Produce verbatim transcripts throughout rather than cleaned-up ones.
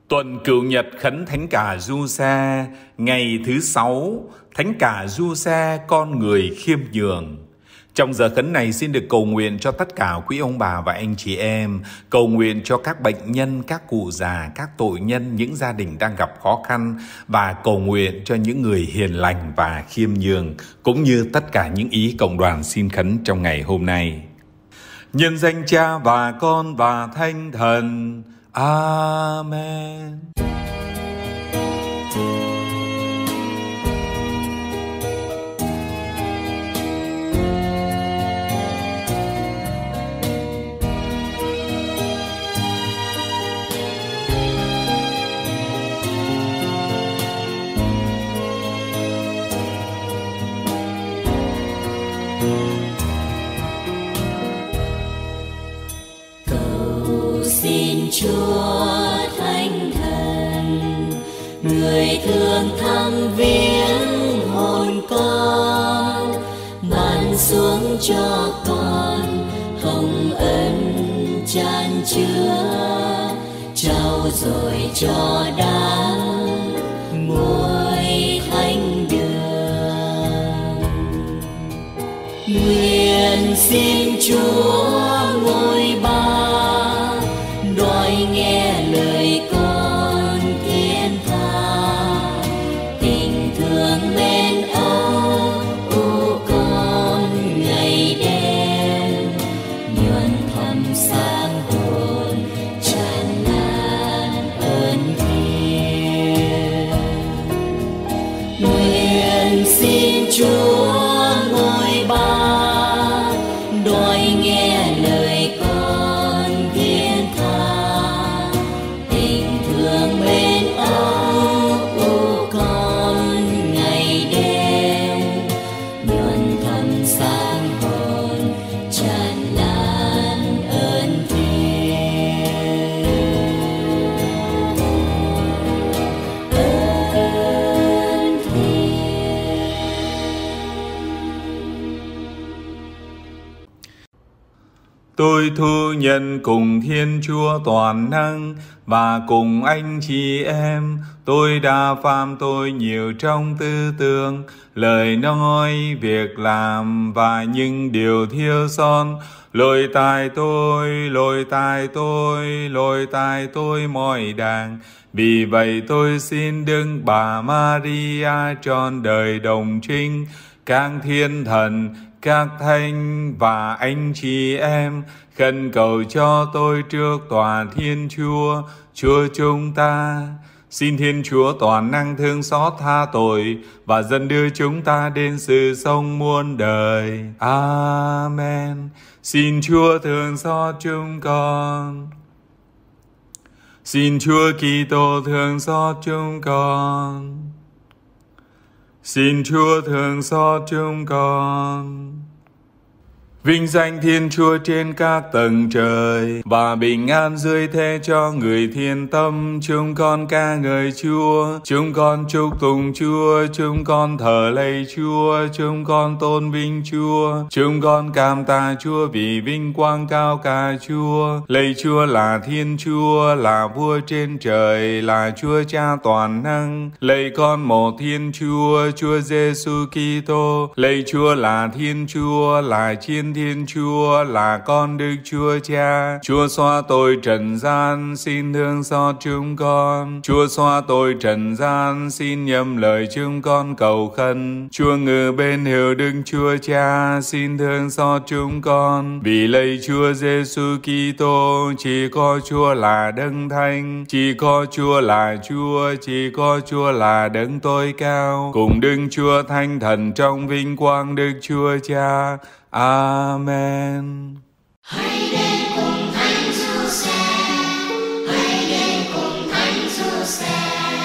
Tuần Cửu Nhật khấn Thánh Cả Du Sa, ngày thứ sáu, Thánh Cả Du Sa con người khiêm nhường. Trong giờ khấn này xin được cầu nguyện cho tất cả quý ông bà và anh chị em, cầu nguyện cho các bệnh nhân, các cụ già, các tội nhân, những gia đình đang gặp khó khăn và cầu nguyện cho những người hiền lành và khiêm nhường, cũng như tất cả những ý cộng đoàn xin khấn trong ngày hôm nay. Nhân danh Cha và Con và Thánh Thần. Amen. Chúa Thánh Thần, người thương thăm viếng hồn con, ban xuống cho con hồng ân chan chứa, trao dồi cho đáng muối thánh đường. Nguyện xin Chúa ngôi ba nghe lời con thiên tha, tình thương bên âu u con ngày đêm, nhuần thầm sáng hồn tràn lan ơn thiêng. Nguyện xin Chúa ngôi ba đòi nghe lời con thiên tha, Tôi thu nhận cùng Thiên Chúa toàn năng và cùng anh chị em, tôi đã phạm tội nhiều trong tư tưởng, lời nói, việc làm và những điều thiếu sót. Lỗi tại tôi, lỗi tại tôi, lỗi tại tôi mọi đàng. Vì vậy tôi xin Đức Bà Maria trọn đời đồng trinh, các thiên thần, các thánh và anh chị em khẩn cầu cho tôi trước tòa Thiên Chúa, Chúa chúng ta. Xin Thiên Chúa toàn năng thương xót tha tội và dẫn đưa chúng ta đến sự sống muôn đời. Amen. Xin Chúa thương xót chúng con. Xin Chúa Kitô thương xót chúng con. Xin Chúa thương xót chúng con. Vinh danh Thiên Chúa trên các tầng trời và bình an dưới thế cho người thiên tâm. Chúng con ca ngợi Chúa, chúng con chúc tụng Chúa, chúng con thờ lạy Chúa, chúng con tôn vinh Chúa, chúng con cảm tạ Chúa vì vinh quang cao cả Chúa. Lạy Chúa là Thiên Chúa, là Vua trên trời, là Chúa Cha toàn năng. Lạy con một Thiên Chúa, Chúa Giêsu Kitô. Lạy Chúa là Thiên Chúa, là Chiến Thiên Chúa, là con Đức Chúa Cha. Chúa xóa tội trần gian, xin thương xót chúng con. Chúa xóa tội trần gian, xin nhậm lời chúng con cầu khẩn. Chúa ngự bên hữu Đức Chúa Cha, xin thương xót chúng con. Vì lạy Chúa Giêsu Kitô, chỉ có Chúa là Đấng Thánh, chỉ có Chúa là Chúa, chỉ có Chúa là Đấng tối cao, cùng Đức Chúa Thánh Thần trong vinh quang Đức Chúa Cha. Amen. Hãy đến cùng Thánh Giuse, hãy đến cùng Thánh Giuse.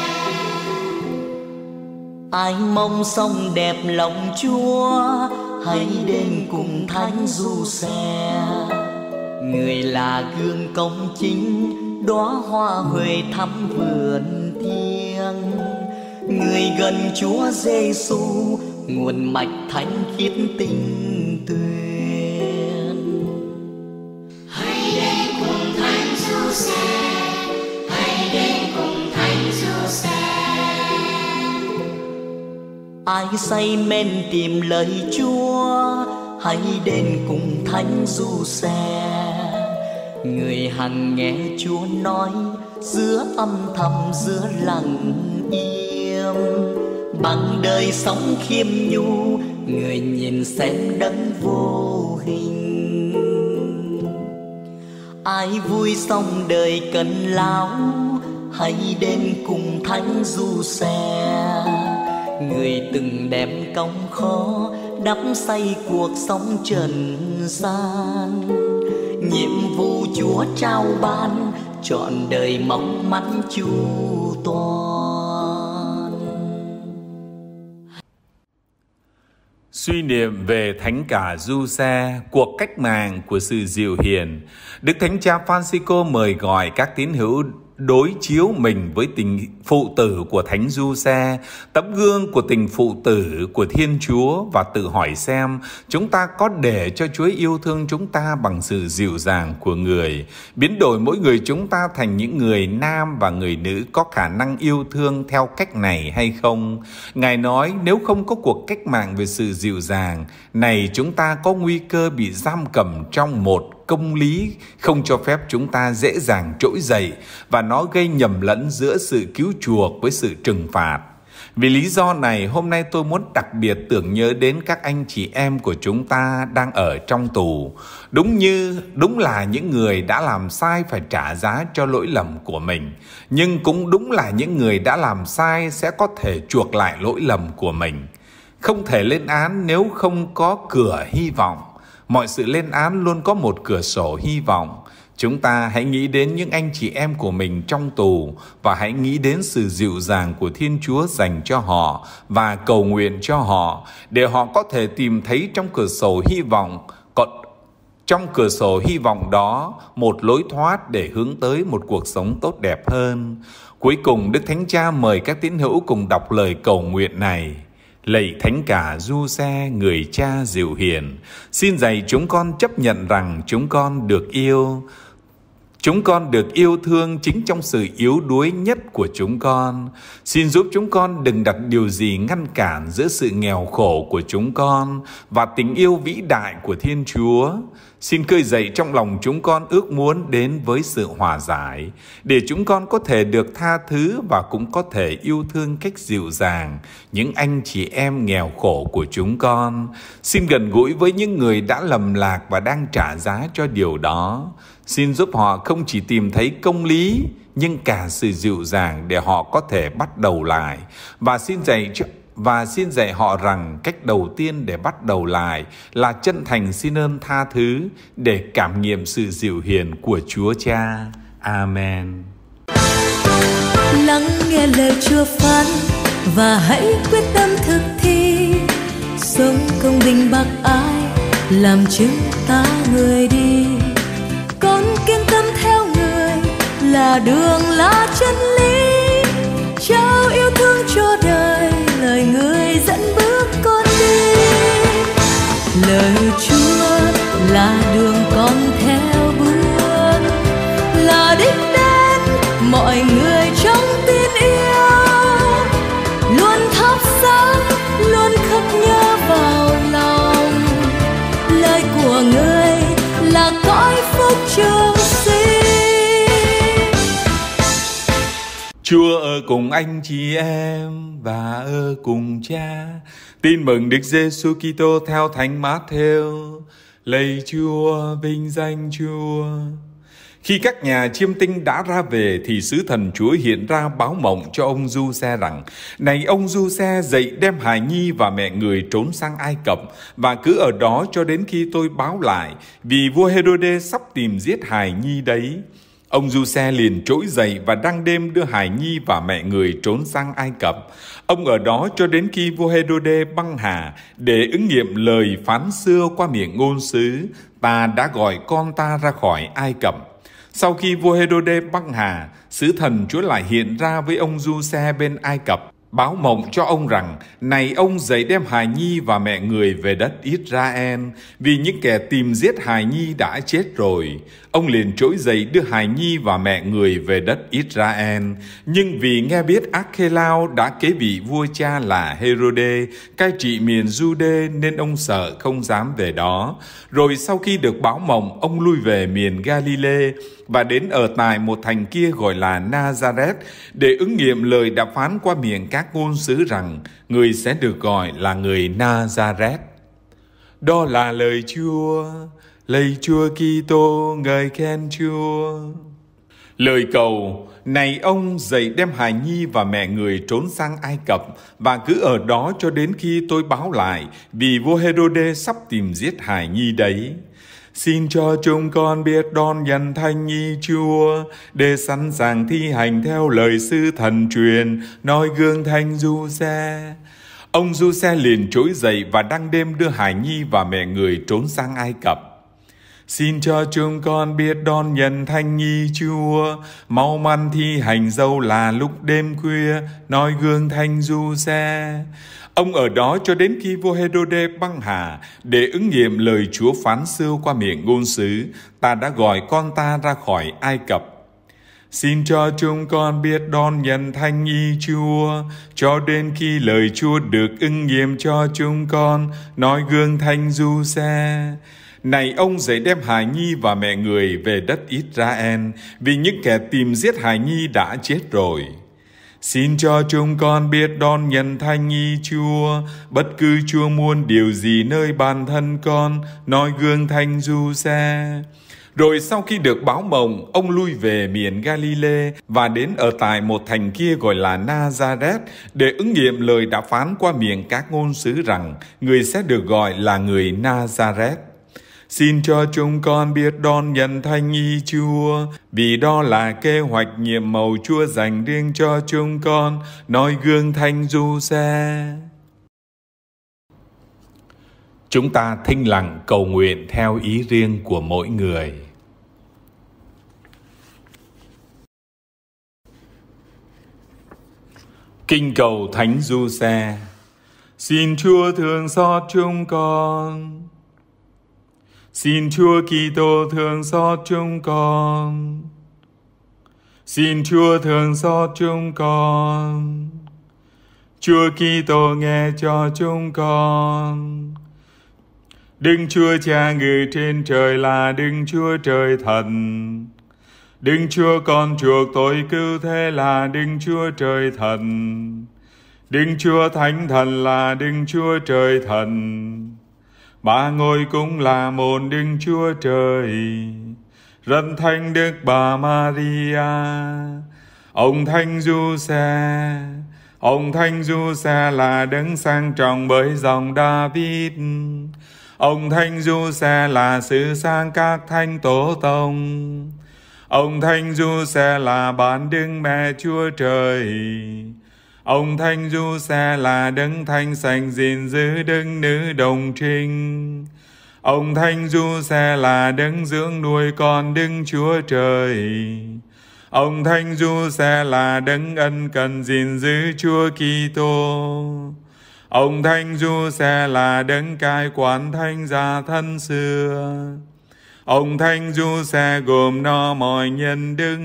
Ai mong sống đẹp lòng Chúa, hãy đến cùng Thánh Giuse. Người là gương công chính, đóa hoa huệ thắm vườn thiêng. Người gần Chúa Giêsu, nguồn mạch thánh khiết tinh tuyền. Hãy đến cùng Thánh Giuse, hãy đến cùng Ai say men tìm lời Chúa, hãy đến cùng Thánh Du-xe. Người hằng nghe Chúa nói, giữa âm thầm giữa lặng im. Bằng đời sống khiêm nhu, người nhìn xem đấng vô hình. Ai vui xong đời cần lão, hãy đến cùng Thánh Du-xe. Người từng đem công khó đắp xây cuộc sống trần gian. Nhiệm vụ Chúa trao ban, trọn đời mong mắn chu toàn. Suy niệm về Thánh cả Du-xe, cuộc cách mạng của sự dịu hiền. Đức Thánh Cha Francisco mời gọi các tín hữu đối chiếu mình với tình phụ tử của Thánh Du-xe, tấm gương của tình phụ tử của Thiên Chúa, và tự hỏi xem chúng ta có để cho Chúa yêu thương chúng ta bằng sự dịu dàng của người, biến đổi mỗi người chúng ta thành những người nam và người nữ có khả năng yêu thương theo cách này hay không? Ngài nói nếu không có cuộc cách mạng về sự dịu dàng này, chúng ta có nguy cơ bị giam cầm trong một công lý không cho phép chúng ta dễ dàng trỗi dậy, và nó gây nhầm lẫn giữa sự cứu chuộc với sự trừng phạt. Vì lý do này, hôm nay tôi muốn đặc biệt tưởng nhớ đến các anh chị em của chúng ta đang ở trong tù. Đúng như, đúng là những người đã làm sai phải trả giá cho lỗi lầm của mình, nhưng cũng đúng là những người đã làm sai sẽ có thể chuộc lại lỗi lầm của mình. Không thể lên án nếu không có cửa hy vọng. Mọi sự lên án luôn có một cửa sổ hy vọng. Chúng ta hãy nghĩ đến những anh chị em của mình trong tù, và hãy nghĩ đến sự dịu dàng của Thiên Chúa dành cho họ, và cầu nguyện cho họ, để họ có thể tìm thấy trong cửa sổ hy vọng, còn trong cửa sổ hy vọng đó một lối thoát để hướng tới một cuộc sống tốt đẹp hơn. Cuối cùng, Đức Thánh Cha mời các tín hữu cùng đọc lời cầu nguyện này. Lạy Thánh cả Du-xe, người cha dịu hiền, xin dạy chúng con chấp nhận rằng chúng con được yêu. Chúng con được yêu thương chính trong sự yếu đuối nhất của chúng con. Xin giúp chúng con đừng đặt điều gì ngăn cản giữa sự nghèo khổ của chúng con và tình yêu vĩ đại của Thiên Chúa. Xin khơi dậy trong lòng chúng con ước muốn đến với sự hòa giải, để chúng con có thể được tha thứ và cũng có thể yêu thương cách dịu dàng những anh chị em nghèo khổ của chúng con. Xin gần gũi với những người đã lầm lạc và đang trả giá cho điều đó. Xin giúp họ không chỉ tìm thấy công lý, nhưng cả sự dịu dàng để họ có thể bắt đầu lại. Và xin dạy cho Và xin dạy họ rằng cách đầu tiên để bắt đầu lại là chân thành xin ơn tha thứ, để cảm nghiệm sự dịu hiền của Chúa Cha. Amen. Lắng nghe lời Chúa phán và hãy quyết tâm thực thi, sống công bình bác ái, làm chứng ta người đi. Con kiên tâm theo người là đường là chân lý, trao yêu thương cho đời, lời người dẫn bước con đi. Lời Chúa là đường con theo bước, là đích đến mọi người trong tin yêu. Luôn thắp sáng, luôn khắc nhớ vào lòng, lời của người là cõi phúc trường sinh. Chúa ở cùng anh chị em và ở cùng Cha. Tin mừng Đức Giêsu Kitô theo Thánh Mát-thêu. Lạy Chúa, vinh danh Chúa. Khi các nhà chiêm tinh đã ra về thì sứ thần Chúa hiện ra báo mộng cho ông Du-xe rằng: này ông Du-xe, dậy đem hài nhi và mẹ người trốn sang Ai Cập, và cứ ở đó cho đến khi tôi báo lại, vì vua Hê-rô-đê sắp tìm giết hài nhi đấy. Ông Du-xe liền trỗi dậy và đang đêm đưa hài nhi và mẹ người trốn sang Ai Cập. Ông ở đó cho đến khi vua Hê-rô-đê băng hà, để ứng nghiệm lời phán xưa qua miệng ngôn sứ: ta đã gọi con ta ra khỏi Ai Cập. Sau khi vua Hê-rô-đê băng hà, sứ thần Chúa lại hiện ra với ông Du-xe bên Ai Cập, báo mộng cho ông rằng: này ông dậy đem hài nhi và mẹ người về đất Israel, vì những kẻ tìm giết hài nhi đã chết rồi. ông liền trỗi dậy đưa hài nhi và mẹ người về đất Israel. Nhưng vì nghe biết Ác-khê-lao đã kế vị vua cha là Hê-rô-đê, cai trị miền Giu-đê, nên ông sợ không dám về đó. Rồi sau khi được báo mộng, ông lui về miền Ga-li-lê và đến ở tại một thành kia gọi là Na-za-rét, để ứng nghiệm lời đã phán qua miệng các ngôn sứ rằng người sẽ được gọi là người Na-za-rét. Đó là lời Chúa. Lạy Chúa Kitô, ngợi khen Chúa. Lời cầu: này ông dậy đem hài nhi và mẹ người trốn sang Ai Cập và cứ ở đó cho đến khi tôi báo lại, vì vua Hê-rô-đê sắp tìm giết hài nhi đấy. Xin cho chúng con biết đón nhận thánh nhi Chúa, để sẵn sàng thi hành theo lời sư thần truyền, noi gương thánh Giuse. Ông Giuse liền trỗi dậy và đang đêm đưa hài nhi và mẹ người trốn sang Ai Cập. Xin cho chúng con biết đón nhận thánh nhi Chúa, mau mắn thi hành dâu là lúc đêm khuya, noi gương thánh Giuse. Ông ở đó cho đến khi vua Hê-rô-đê băng hà, để ứng nghiệm lời Chúa phán xưa qua miệng ngôn sứ: ta đã gọi con ta ra khỏi Ai Cập. Xin cho chúng con biết đón nhận thánh nhi Chúa, cho đến khi lời Chúa được ứng nghiệm cho chúng con, noi gương thánh Giuse. Này ông dậy đem hài nhi và mẹ người về đất Israel, vì những kẻ tìm giết hài nhi đã chết rồi. Xin cho chúng con biết đón nhận thánh nhi Chúa, bất cứ Chúa muốn điều gì nơi bản thân con, noi gương thánh Giuse. Rồi sau khi được báo mộng, ông lui về miền Ga-li-lê và đến ở tại một thành kia gọi là Na-za-rét, để ứng nghiệm lời đã phán qua miệng các ngôn sứ rằng người sẽ được gọi là người Na-za-rét. Xin cho chúng con biết đón nhận thánh nhi Chúa, vì đó là kế hoạch nhiệm màu Chúa dành riêng cho chúng con, noi gương thánh Giuse. Chúng ta thinh lặng cầu nguyện theo ý riêng của mỗi người. Kinh cầu thánh Giuse. Xin Chúa thương xót chúng con. Xin Chúa Kitô thương xót chúng con. Xin Chúa thương xót chúng con. Chúa Kitô nghe cho chúng con. Đức Chúa Cha ngự trên trời là Đức Chúa Trời Thần. Đức Chúa Con chuộc tội cứu thế là Đức Chúa Trời Thần. Đức Chúa Thánh Thần là Đức Chúa Trời Thần. Ba ngôi cũng là một Đức Chúa Trời. Rất thánh Đức Bà Maria. Ông Thánh Giuse. Ông Thánh Giuse là đấng sang trọng bởi dòng David. Ông Thánh Giuse là sự sang các thánh tổ tông. Ông Thánh Giuse là bản Đức Mẹ Chúa Trời. Ông Thánh Giuse là đấng thánh sành gìn giữ Đức Nữ Đồng Trinh. Ông Thánh Giuse là đấng dưỡng nuôi con Đức Chúa Trời. Ông Thánh Giuse là đấng ân cần gìn giữ Chúa Kitô. Ông Thánh Giuse là đấng cai quản thánh gia thân xưa. Ông Thánh Giuse gồm no mọi nhân đức.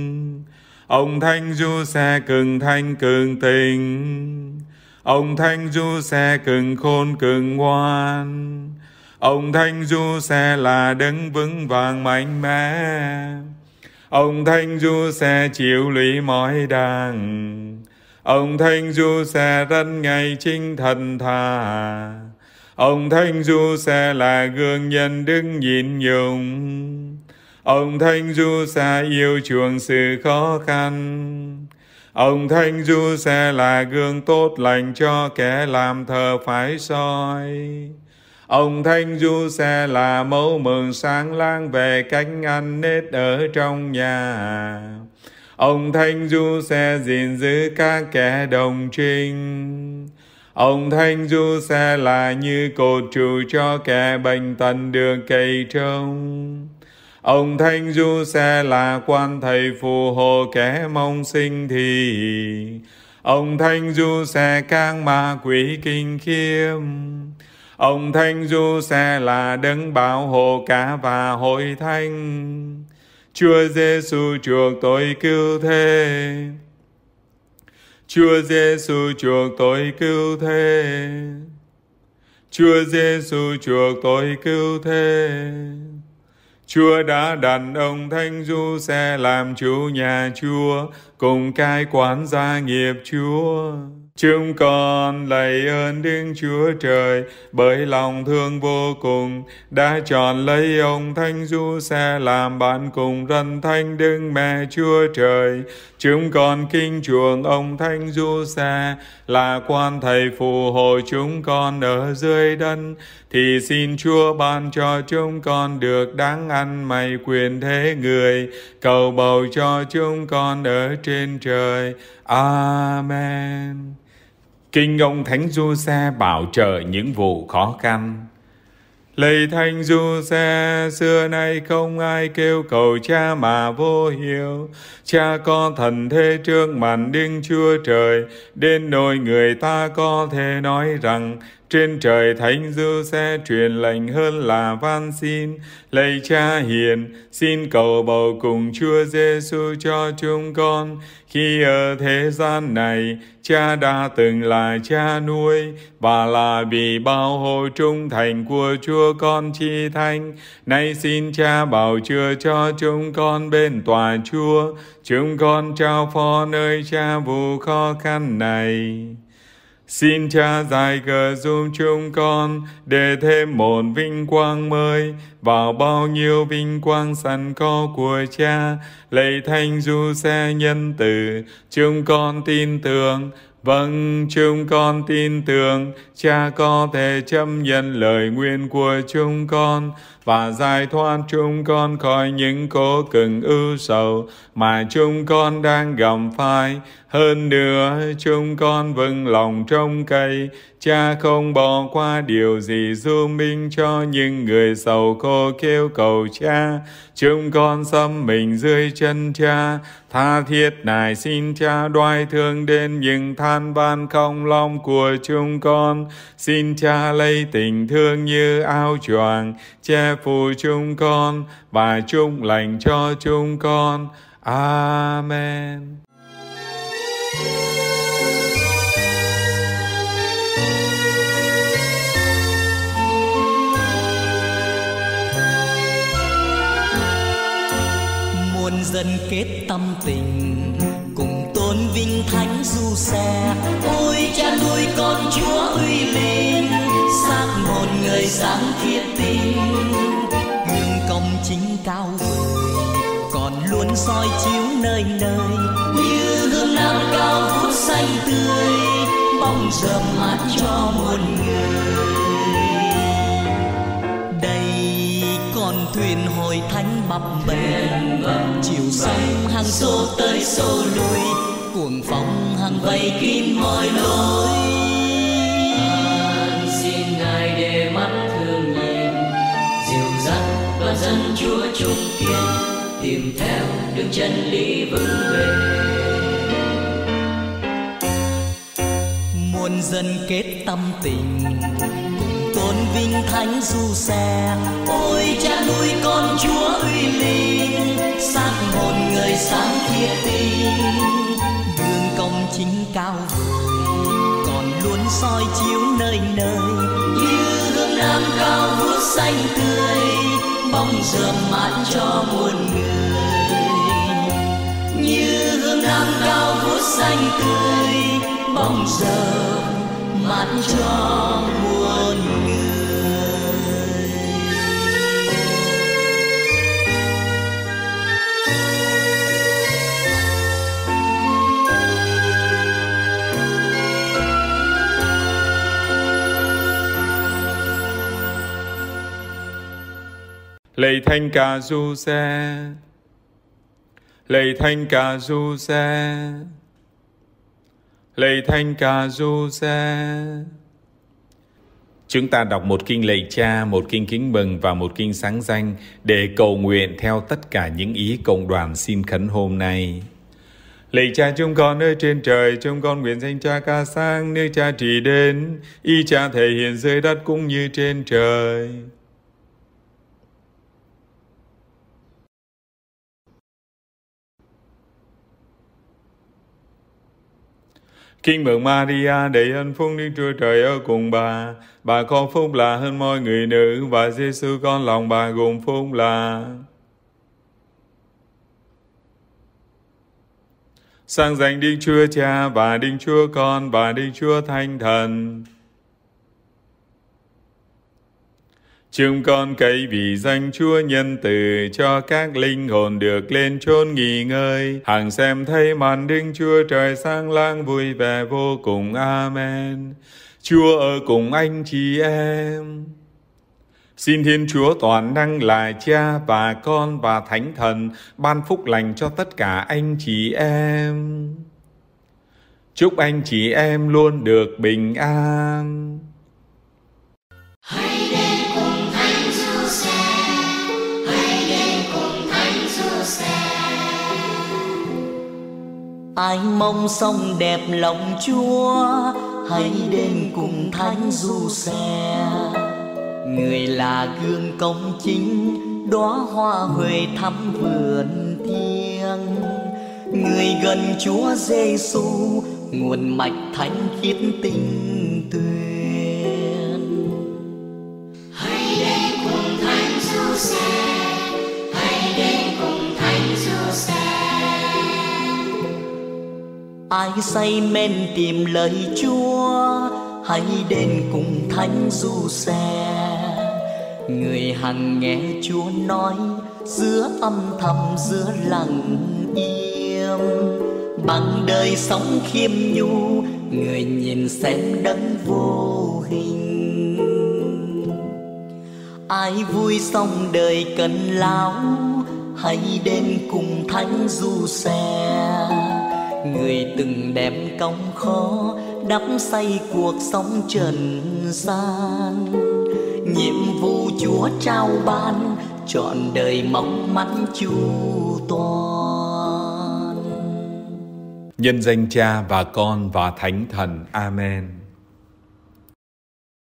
Ông Thánh Giuse cường thanh cường tình. Ông Thánh Giuse cường khôn cường ngoan. Ông Thánh Giuse là đấng vững vàng mạnh mẽ. Ông Thánh Giuse chịu lụy mọi đàng. Ông Thánh Giuse rất ngày chính thần thà. Ông Thánh Giuse là gương nhân đức nhịn nhục. Ông Thánh Giuse yêu chuộng sự khó khăn. Ông Thánh Giuse là gương tốt lành cho kẻ làm thờ phải soi. Ông Thánh Giuse là mẫu mực sáng láng về cách ăn nết ở trong nhà. Ông Thánh Giuse gìn giữ các kẻ đồng trinh. Ông Thánh Giuse là như cột trụ cho kẻ bệnh tật được cậy trông. Ông Thánh Giuse là quan thầy phù hộ kẻ mong sinh thì. Ông Thánh Giuse các ma quỷ kinh khiếp. Ông Thánh Giuse là đấng bảo hộ cả và hội thánh. Chúa Giêsu chuộc tội cứu thế. Chúa Giêsu chuộc tội cứu thế. Chúa Giêsu chuộc tội cứu thế. Chúa đã đặt ông Thánh Giuse làm chủ nhà Chúa, cùng cai quản gia nghiệp Chúa. Chúng con lạy ơn Đức Chúa Trời, bởi lòng thương vô cùng đã chọn lấy ông Thánh Giuse làm bạn cùng răn thánh Đức Mẹ Chúa Trời. Chúng con kính chuộng ông Thánh Giuse là quan thầy phù hộ chúng con ở dưới đất, thì xin Chúa ban cho chúng con được đáng ăn mày quyền thế người, cầu bầu cho chúng con ở trên trời. Amen. Kinh ông Thánh Giuse bảo trợ những vụ khó khăn. Lạy Thánh Giuse, xưa nay không ai kêu cầu Cha mà vô hiệu. Cha có thần thế trước mặt Đức Chúa Trời, đến nỗi người ta có thể nói rằng trên trời Thánh Giuse truyền lệnh hơn là van xin. Lạy Cha hiền, xin cầu bầu cùng Chúa Giêsu cho chúng con. Khi ở thế gian này, Cha đã từng là cha nuôi và là vì bảo hộ trung thành của Chúa con chi thánh. Nay xin Cha bảo chữa cho chúng con bên tòa Chúa. Chúng con trao phó nơi Cha vụ khó khăn này. Xin Cha giải cờ giúp chúng con để thêm một vinh quang mới vào bao nhiêu vinh quang sẵn có của Cha. Lạy Thánh Giuse nhân từ, chúng con tin tưởng. Vâng, chúng con tin tưởng Cha có thể chấp nhận lời nguyện của chúng con và giải thoát chúng con khỏi những cố cực ưu sầu mà chúng con đang gặp phải. Hơn nữa, chúng con vững lòng trông cậy Cha không bỏ qua điều gì giúp mình cho những người sầu khổ kêu cầu Cha. Chúng con xâm mình dưới chân Cha, tha thiết nài xin Cha đoái thương đến những than van không lòng của chúng con. Xin Cha lấy tình thương như áo choàng che phủ chúng con và chúc lành cho chúng con. Amen. Muôn dân kết tâm tình cùng tôn vinh Thánh Giuse. Ôi Cha nuôi con Chúa uy linh, xác một người sáng thiết tin, gương công chính cao vời còn luôn soi chiếu nơi nơi, như hương nam cao vút xanh tươi, bóng rợm mát cho muôn người. Đây con thuyền hồi thánh bập bềnh, chiều sông hàng xô tới xô lui, cuồng phong hàng vây kín mọi lối. An xin Ngài để mắt thương nhìn, dìu dắt đoàn dân Chúa trung kiên, tìm theo đường chân lý vững bền. Muôn dân kết tâm tình cùng tôn vinh Thánh Giuse. Ôi Cha nuôi con Chúa uy linh, xác hồn người sáng thiết tin, gương công chính cao vời còn luôn soi chiếu nơi nơi, như hương nam cao vút xanh tươi, bóng rợm mát cho muôn người. Như hương nam cao vút xanh tươi, bóng rợm mát cho muôn người. Lạy Thánh Ca Giuse, lạy Thánh Ca Giuse, lạy Thánh Ca Giuse. Chúng ta đọc một kinh lạy Cha, một kinh kính mừng và một kinh sáng danh để cầu nguyện theo tất cả những ý cộng đoàn xin khấn hôm nay. Lạy Cha chúng con ở trên trời, chúng con nguyện danh Cha ca sáng, nước Cha trị đến, ý Cha thể hiện dưới đất cũng như trên trời. Kinh mừng Maria, đầy ơn phúc, Đức Chúa Trời ở cùng bà. Bà có phúc là hơn mọi người nữ, và Giêsu con lòng bà gồm phúc là. Sang danh Đức Chúa Cha và Đức Chúa Con và Đức Chúa Thánh Thần. Chúng con cậy vì danh Chúa nhân từ cho các linh hồn được lên chốn nghỉ ngơi, hằng xem thấy màn Đức Chúa Trời sáng láng vui vẻ vô cùng. Amen. Chúa ở cùng anh chị em. Xin Thiên Chúa toàn năng là Cha và Con và Thánh Thần ban phúc lành cho tất cả anh chị em. Chúc anh chị em luôn được bình an. Hãy đến cùng Thánh Giuse, hãy đến cùng Thánh Giuse. Ai mong sống đẹp lòng Chúa, hãy đến cùng Thánh Giuse. Người là gương công chính, đóa hoa huệ thắm vườn thiêng. Người gần Chúa Giêsu, nguồn mạch thánh khiết tinh tuyền. Hãy đến cùng Thánh Giuse, hãy đến cùng Thánh Giuse. Ai say men tìm lời Chúa, hãy đến cùng Thánh Giuse. Người hằng nghe Chúa nói, giữa âm thầm giữa lặng im. Bằng đời sống khiêm nhu, người nhìn xem đấng vô hình. Ai vui xong đời cần lão, hãy đến cùng Thánh Giuse. Người từng đem công khó, đắm say cuộc sống trần gian. Nhiệm vụ Chúa trao ban, trọn đời mong mắn chu toàn. Nhân danh Cha và Con và Thánh Thần. Amen.